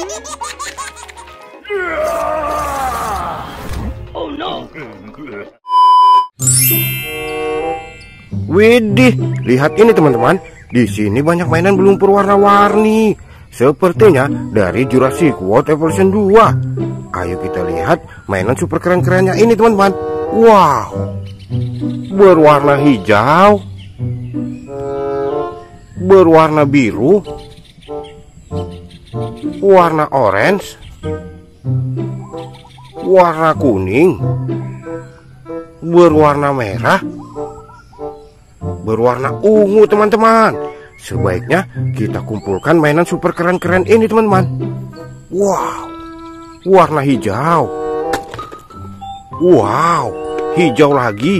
Oh no. Widih, lihat ini teman-teman. Di sini banyak mainan berlumpur warna-warni. Sepertinya dari Jurassic World Evolution 2. Ayo kita lihat mainan super keren-kerennya ini teman-teman. Wow, berwarna hijau, berwarna biru, warna orange, warna kuning, berwarna merah, berwarna ungu teman-teman. Sebaiknya kita kumpulkan mainan super keren-keren ini teman-teman. Wow, warna hijau. Wow, hijau lagi.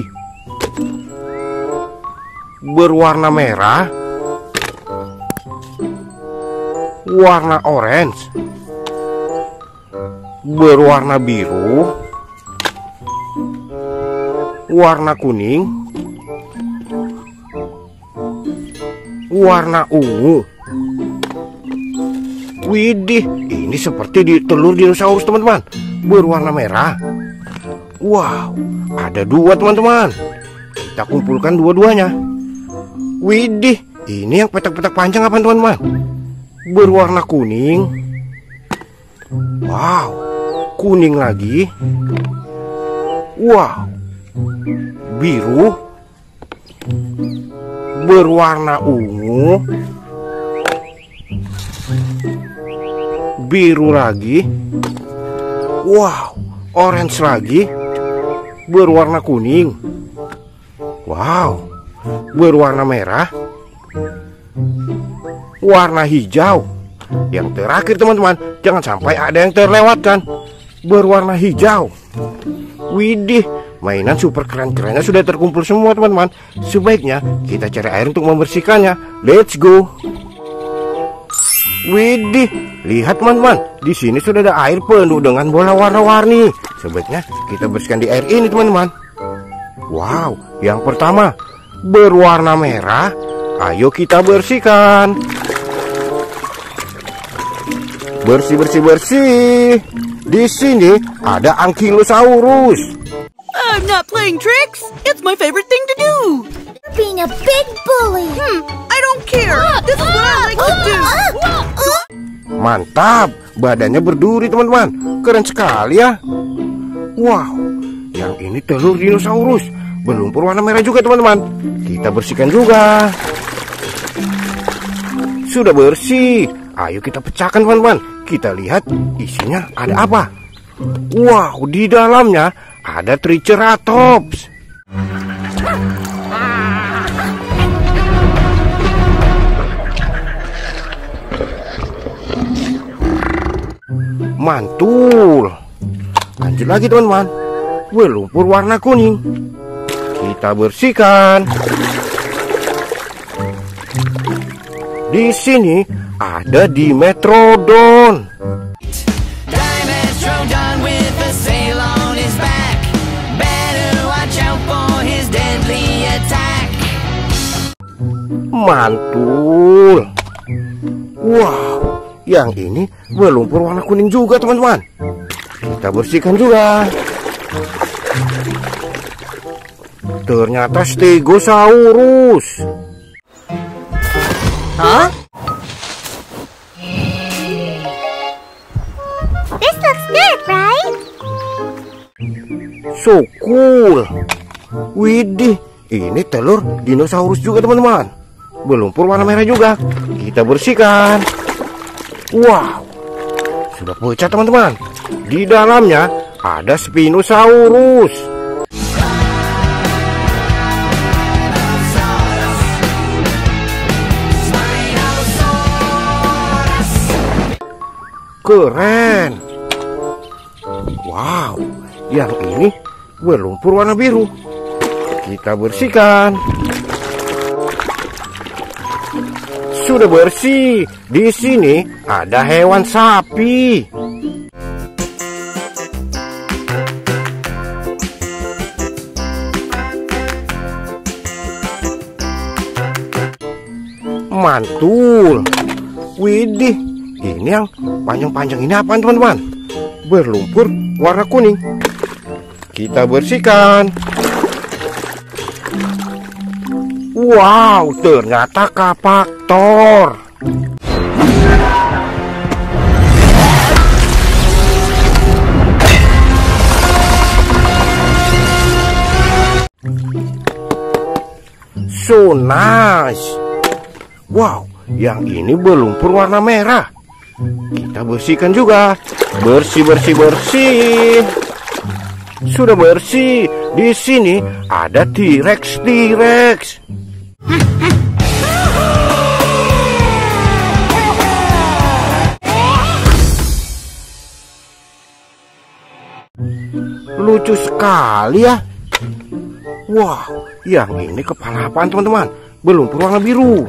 Berwarna merah, warna orange, berwarna biru, warna kuning, warna ungu. Widih, ini seperti di telur dinosaurus teman-teman, berwarna merah. Wow, ada dua teman-teman. Kita kumpulkan dua-duanya. Widih, ini yang petak-petak panjang apa teman-teman? Berwarna kuning. Wow, kuning lagi. Wow, biru, berwarna ungu, biru lagi. Wow, orange lagi, berwarna kuning. Wow, berwarna merah, warna hijau. Yang terakhir teman-teman, jangan sampai ada yang terlewatkan, berwarna hijau. Widih, mainan super keren-kerennya sudah terkumpul semua teman-teman. Sebaiknya kita cari air untuk membersihkannya. Let's go. Widih, lihat teman-teman, di sini sudah ada air penuh dengan bola warna-warni. Sebaiknya kita bersihkan di air ini teman-teman. Wow, yang pertama berwarna merah. Ayo kita bersihkan. Bersih, bersih, bersih. Di sini ada Ankylosaurus. I'm not playing tricks. It's my favorite thing to do. You're being a big bully. I don't care. This is what I like to do. Mantap, badannya berduri teman-teman. Keren sekali ya. Wow, yang ini telur dinosaurus berlumpur warna merah juga teman-teman. Kita bersihkan juga. Sudah bersih. Ayo kita pecahkan teman-teman. Kita lihat isinya ada apa. Wow, di dalamnya ada Triceratops. Mantul. Lanjut lagi teman-teman. Berlumpur warna kuning. Kita bersihkan. Di sini ada Dimetrodon. Dimetrodon with a sail on his back. Better watch out for his deadly attack. Mantul. Wow, yang ini berlumpur warna kuning juga teman-teman. Kita bersihkan juga. Ternyata Stegosaurus. Huh? This looks good, right? So cool. Widih, ini telur dinosaurus juga teman-teman. Berlumpur warna merah juga. Kita bersihkan. Wow, sudah pecah teman-teman. Di dalamnya ada Spinosaurus. Keren. Wow, yang ini berlumpur warna biru. Kita bersihkan. Sudah bersih. Di sini ada hewan sapi. Mantul. Widih, Ini yang panjang-panjang ini apaan teman-teman? Berlumpur warna kuning. Kita bersihkan. Wow, ternyata kapak Thor. So nice. Wow, yang ini berlumpur warna merah. Kita bersihkan juga. Bersih. Sudah bersih. Di sini ada T-Rex. Lucu sekali ya. Wah, yang ini kepala apaan teman-teman? Berlumpur warna biru.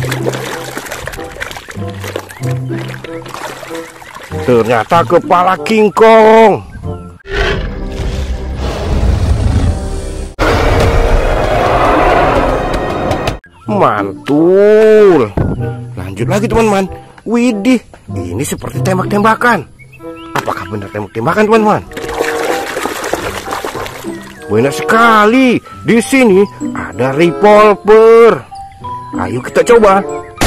Ternyata kepala King Kong. Mantul. Lanjut lagi teman-teman. Widih, ini seperti tembak-tembakan. Apakah benar tembak-tembakan teman-teman? Benar sekali. Di sini ada revolver. Ayo kita coba.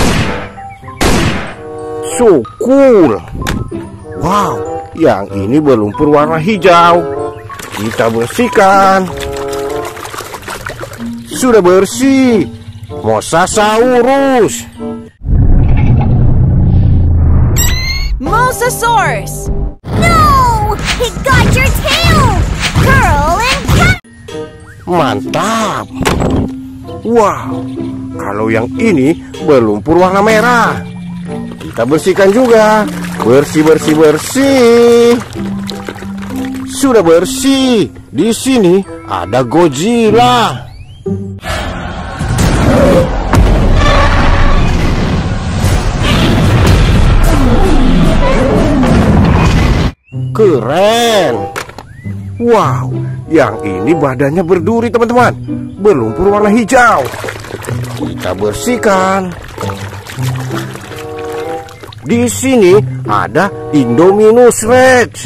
So cool. Wow, yang ini berlumpur warna hijau. Kita bersihkan. Sudah bersih. Mosasaurus. Mosasaurus! No! He got your tail! Curl and cut! Mantap. Wow, kalau yang ini berlumpur warna merah. Kita bersihkan juga. Bersih. Sudah bersih. Di sini ada Godzilla. Keren. Wow, yang ini badannya berduri teman-teman. Berlumpur warna hijau. Kita bersihkan. Di sini ada Indominus Rex.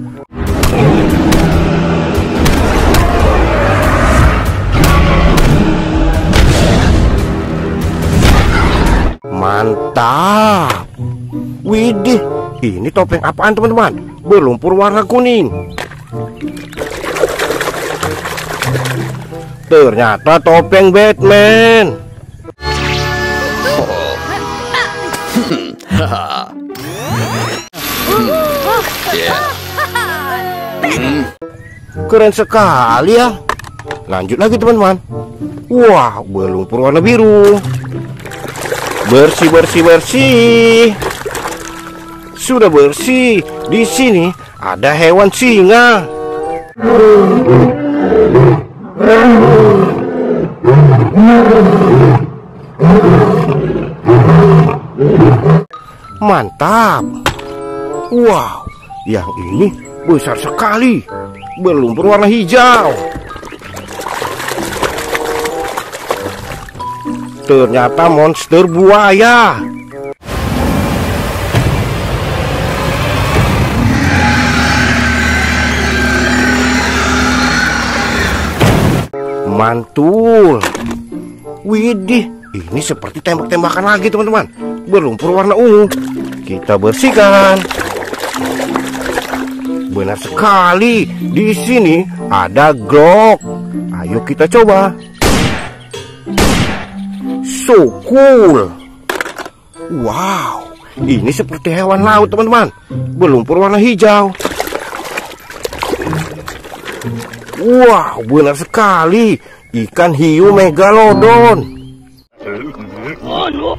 Mantap. Widih, ini topeng apaan teman-teman? Berlumpur warna kuning. Ternyata topeng Batman. Keren sekali ya. Lanjut lagi teman-teman. Wah, berlumpur warna biru. Bersih. Sudah bersih. Di sini ada hewan singa. Mantap. Wow, yang ini besar sekali. Berlumpur warna hijau. Ternyata monster buaya. Mantul. Widih, ini seperti tembak-tembakan lagi teman-teman. Berlumpur warna ungu. Kita bersihkan. Benar sekali. Di sini ada Glock. Ayo kita coba. So cool. Wow, ini seperti hewan laut teman-teman. Berlumpur warna hijau. Wow, benar sekali. Ikan hiu megalodon. Oh no!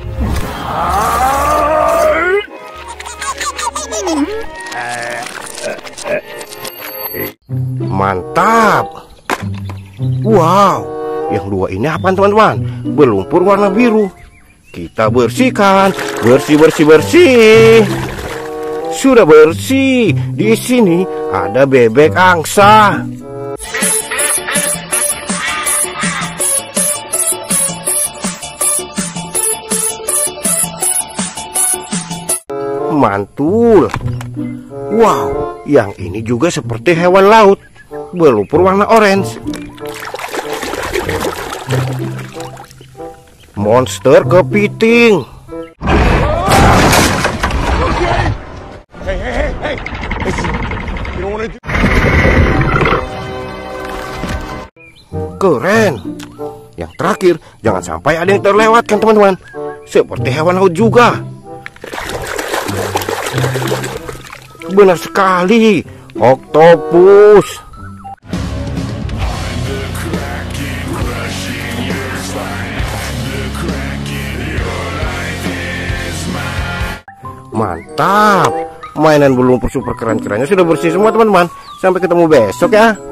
Mantap. Wow, yang dua ini apa teman-teman? Berlumpur warna biru. Kita bersihkan. Bersih. Sudah bersih. Di sini ada bebek angsa. mantul. Wow, yang ini juga seperti hewan laut, berlumpur warna orange. Monster kepiting. Keren. Yang terakhir, jangan sampai ada yang terlewatkan teman-teman. Seperti hewan laut juga. Benar sekali, oktopus. Mantap. Mainan berlumpur super keren-kerennya sudah bersih semua teman-teman. Sampai ketemu besok ya.